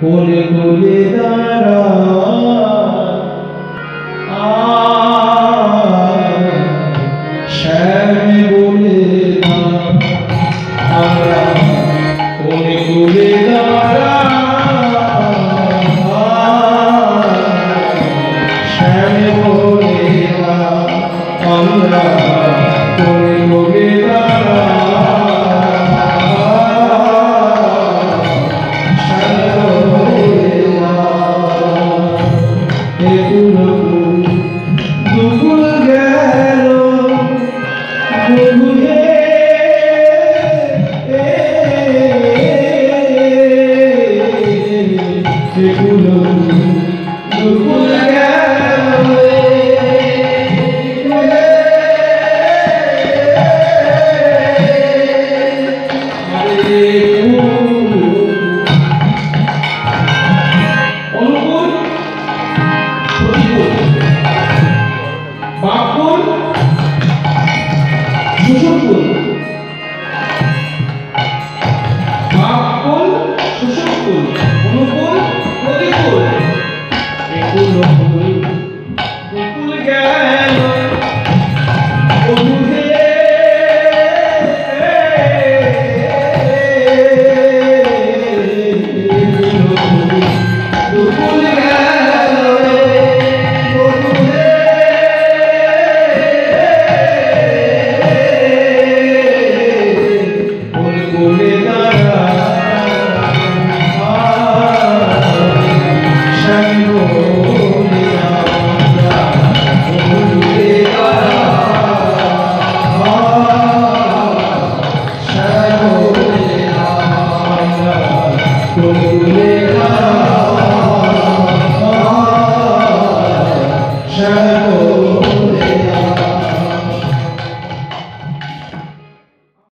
কোলে কোলে দাঁড়া শ্যাম বলে আমরা কোলে কোলে দাঁড়া শ্যাম বলে আমরা কোলে কোলে দাঁড়া দুকুল গেল বন্ধুহে দুকুল গেল অনুকূল প্রতিকূল বাকুল সুষুকুল বাকুল সুষুকুল অনুকূল প্রতিকূল একুল দুকুল গেল বন্ধুহে দুকুল গেল বন্ধুহে কোলে কোলে দাঁড়া শ্যাম বলে আমরা কোলে দাঁড়া শ্যাম বলে আমরা কোলে দাঁড়া শ্যাম